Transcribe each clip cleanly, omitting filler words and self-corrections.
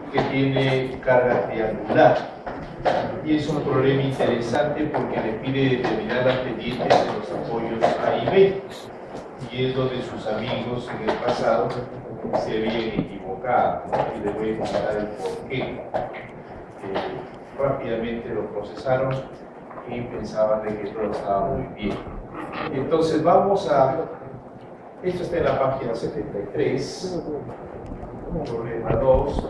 que tiene carga triangular. Y es un problema interesante porque le pide determinar las pendientes de los apoyos A y B. Y es donde sus amigos en el pasado se habían equivocado, ¿no? Y les voy a explicar el porqué. Rápidamente lo procesaron y pensaban de que todo estaba muy bien. Entonces vamos a... Esto está en la página 73, problema 2,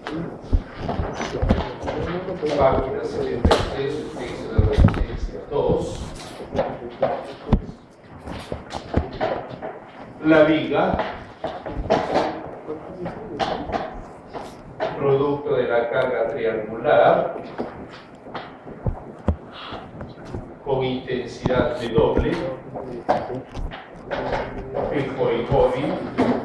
página 73, utiliza la resistencia 2. La viga, producto de la carga triangular, con intensidad de doble, fijo y móvil,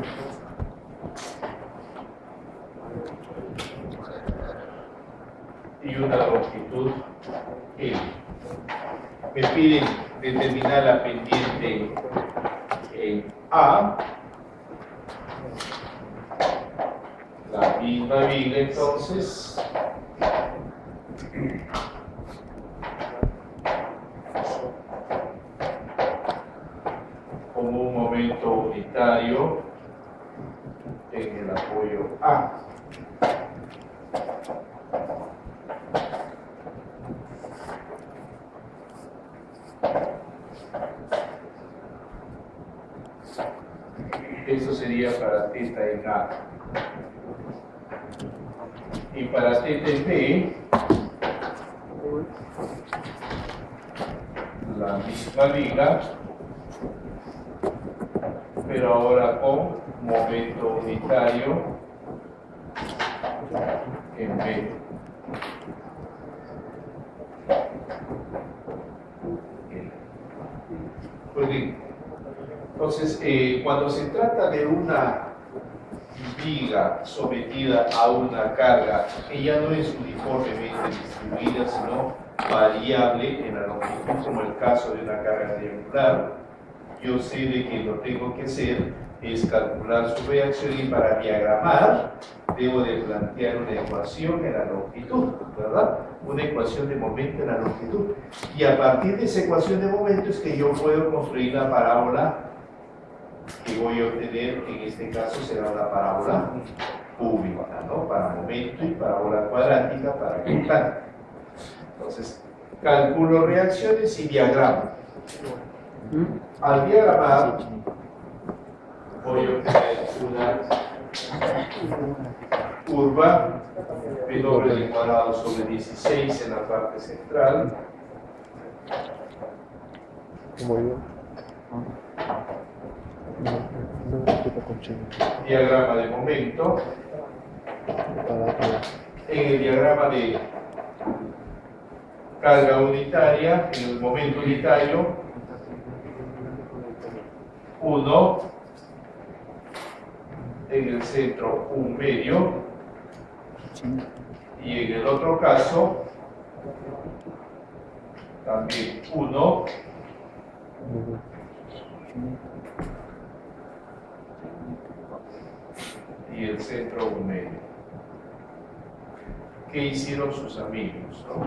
y una longitud L. Me piden determinar la pendiente en A, la misma viga entonces, como un momento unitario en el apoyo A. Eso sería para teta en A. Y para teta en B, la misma viga, pero ahora con momento unitario en B. Pues bien. Entonces, cuando se trata de una viga sometida a una carga que ya no es uniformemente distribuida, sino variable en la longitud, como el caso de una carga triangular, yo sé de que lo tengo que hacer es calcular su reacción, y para diagramar debo de plantear una ecuación en la longitud, ¿verdad? Una ecuación de momento en la longitud. Y a partir de esa ecuación de momento es que yo puedo construir la parábola que voy a obtener. En este caso será una parábola cúbica, ¿no? Para momento, y parábola cuadrática para constante. Entonces, calculo reacciones y diagramo. Al diagramar, voy a obtener una curva W al cuadrado sobre 16 en la parte central. Diagrama de momento. En el diagrama de carga unitaria, en el momento unitario, 1, en el centro 1 medio, y en el otro caso también 1, y el centro 1 medio. ¿Qué hicieron sus amigos, no?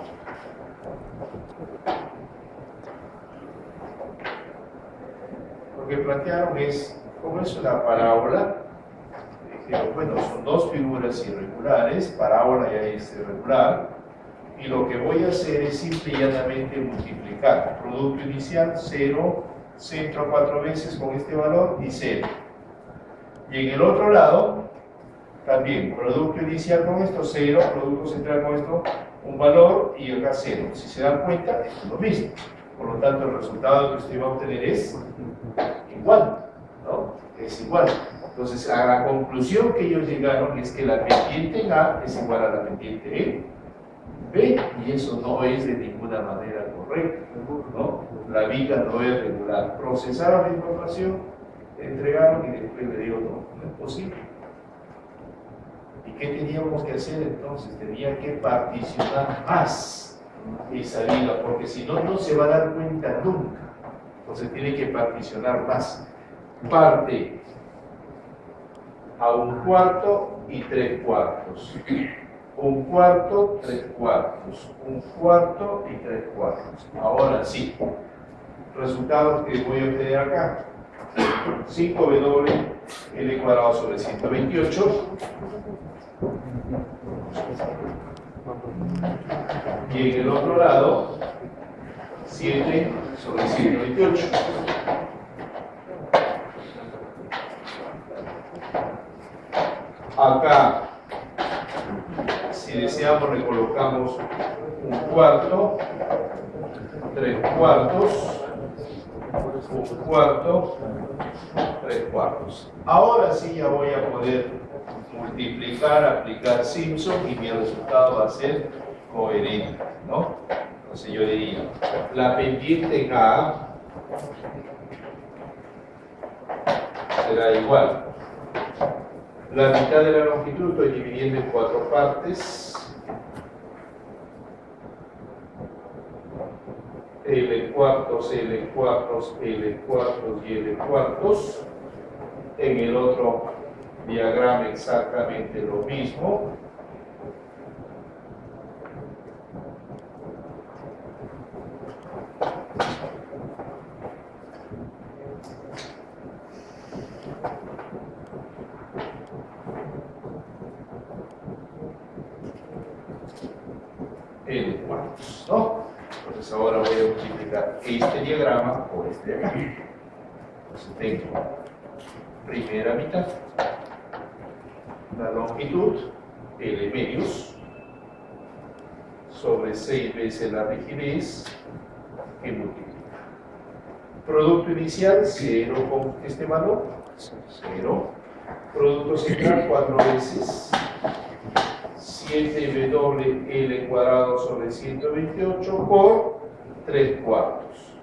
Lo que plantearon es, como es una parábola, dijeron, bueno, son dos figuras irregulares, parábola ya es irregular, y lo que voy a hacer es simple y llanamente multiplicar. Producto inicial, 0, centro 4 veces con este valor y 0. Y en el otro lado, también, producto inicial con esto, 0, producto central con esto, un valor, y acá 0. Si se dan cuenta, es lo mismo. Por lo tanto, el resultado que usted va a obtener es igual, ¿no? Es igual. Entonces, a la conclusión que ellos llegaron es que la pendiente en A es igual a la pendiente en B, y eso no es de ninguna manera correcto, ¿no? La viga no es regular. Procesaron la información, entregaron, y después le digo, no es posible. ¿Y qué teníamos que hacer entonces? Tenía que particionar más esa viga, porque si no, no se va a dar cuenta nunca. Entonces tiene que particionar más. Parte a 1/4 y 3/4. 1/4, 3/4. 1/4 y 3/4. Ahora sí, resultados que voy a obtener acá. 5W L cuadrado sobre 128. Y en el otro lado, 7 sobre 128. Acá, si deseamos, recolocamos 1/4, 3/4, 1/4, 3/4. Ahora sí ya voy a poder multiplicar, aplicar Simpson y mi resultado va a ser coherente, ¿no? Entonces yo diría, la pendiente en A será igual. La mitad de la longitud estoy dividiendo en 4 partes. L cuartos, L cuartos, L cuartos y L cuartos. En el otro diagrama exactamente lo mismo. L cuartos, ¿no? Entonces ahora voy a multiplicar este diagrama por este de acá. Entonces tengo primera mitad, la longitud, L medios, sobre 6 veces la rigidez, que multiplica. Producto inicial, 0 con este valor, 0. Producto central, 4 veces 7W L cuadrado sobre 128 por 3/4.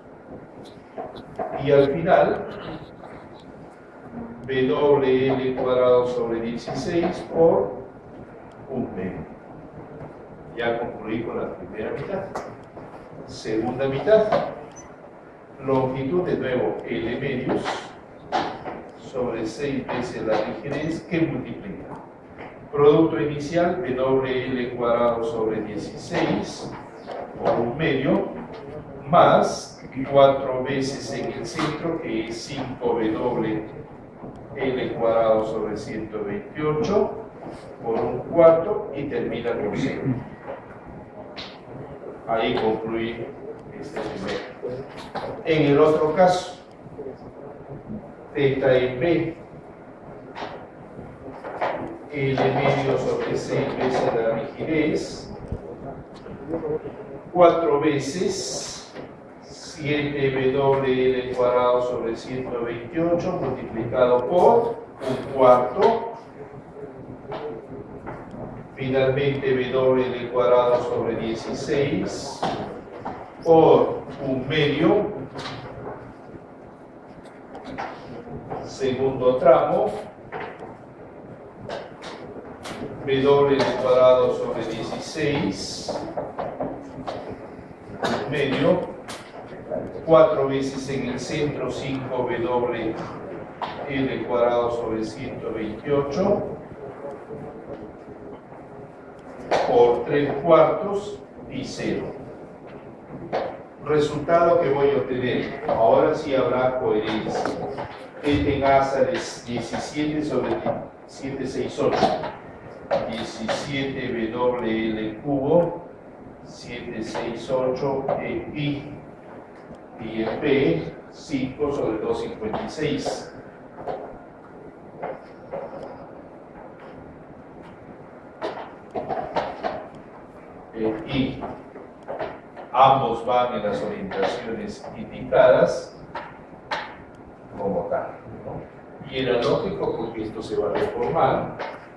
Y al final, WL cuadrado sobre 16 por 1/2. Ya concluí con la primera mitad. Segunda mitad, longitud de nuevo L medios sobre 6 veces la rigidez que multiplica. Producto inicial WL cuadrado sobre 16 por 1/2 más 4 veces en el centro, que es 5W L cuadrado sobre 128 por 1/4 y termina con 0. Ahí concluí este primero. En el otro caso, θ en B, L medio sobre 6 veces la rigidez, 4 veces 7W cuadrado sobre 128 multiplicado por 1/4. Finalmente W cuadrado sobre 16 por 1/2. Segundo tramo, W cuadrado sobre 16, 1/2, 4 veces en el centro, 5W L cuadrado sobre 128 por 3/4 y 0. Resultado que voy a obtener, ahora sí habrá coherencia. Este en A sale 17 sobre 768. 17WL cubo, 768 en I, y en P, 5 sobre 256. En I, ambos van en las orientaciones indicadas como tal, ¿no? Y era lógico porque esto se va a reformar.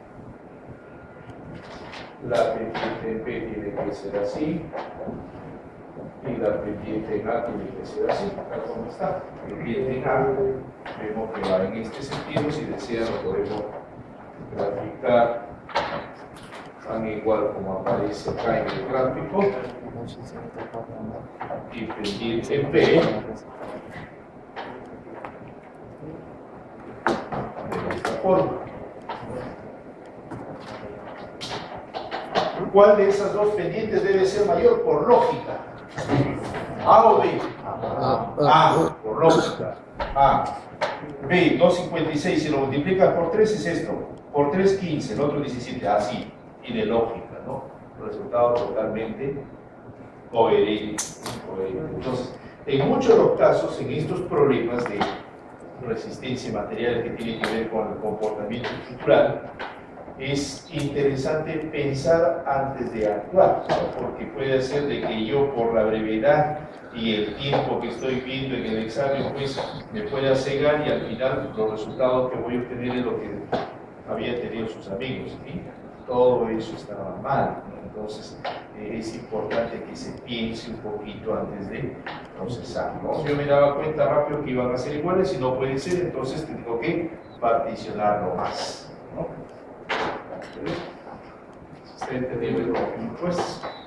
La pendiente en P tiene que ser así y la pendiente en A tiene que ser así, tal como está. Pendiente en A, vemos que va en este sentido. Si desean lo podemos graficar tan igual como aparece acá en el gráfico. Y pendiente en P de esta forma. ¿Cuál de esas dos pendientes debe ser mayor por lógica? ¿A o B? A, por lógica. A. B, 256, si lo multiplicas por 3 es esto. Por 3, 15, el otro 17. Así, tiene lógica, ¿no? Resultado totalmente coherente. Entonces, en muchos de los casos, en estos problemas de resistencia material que tienen que ver con el comportamiento estructural, es interesante pensar antes de actuar, ¿no? Porque puede ser de que yo, por la brevedad y el tiempo que estoy viendo en el examen, pues me pueda cegar y al final los resultados que voy a obtener es lo que habían tenido sus amigos, ¿sí? Todo eso estaba mal, ¿no? Entonces es importante que se piense un poquito antes de procesar, ¿no? Yo me daba cuenta rápido que iban a ser iguales y no pueden ser, entonces tengo que particionarlo más, ¿no? ¿Está entendiendo el pues?